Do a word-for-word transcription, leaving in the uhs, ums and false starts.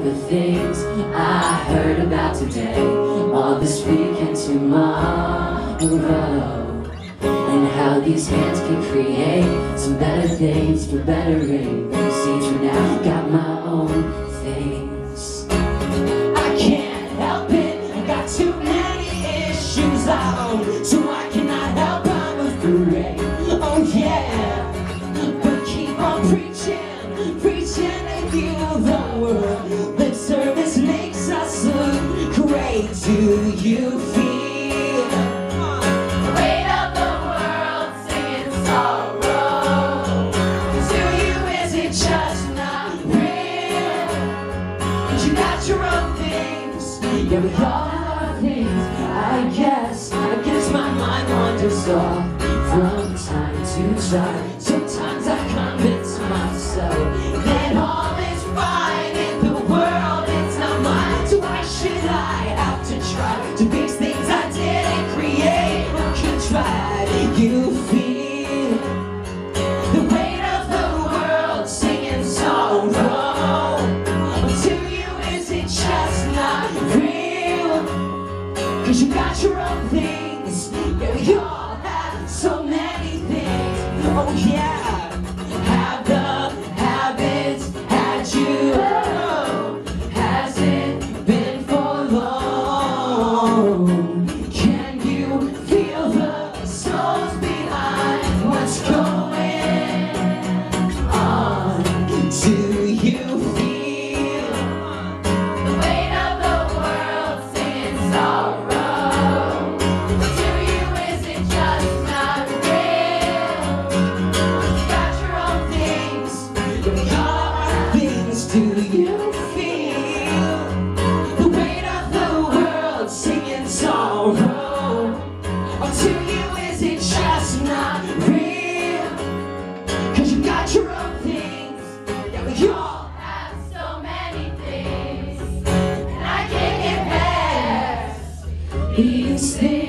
the things I heard about today, all this week and tomorrow, and how these hands can create some better things for bettering. See, for now, got my own things. I can't help it, I got too many issues I own, so I cannot help but move through it. Oh yeah, but keep on preaching, preaching to heal the world. Lip service makes us look great. Do you feel the weight of the world singing sorrow? To you, is it just not real? But you got your own things. Yeah, we all have our things. I guess, I guess my mind wanders off from time to time. Sometimes I convince myself that all is fine in the world, it's not mine. So why should I have to try to fix things I didn't create or contrive? You feel the weight of the world singing sorrow. To you, is it just not real? Cause you got your own things. Yeah, we all have so many things. Oh yeah, have the habits had you? Oh, has it been for long? Can you feel the souls behind what's going on? Do you feel the weight of the world singing sorrow? To you, is it just not real? You got your own things, you got things. Do you feel the weight of the world singing sorrow? Or to you, is it just not real? Cause you got your own things. Yeah, we all have so many things, and I can't get past these things.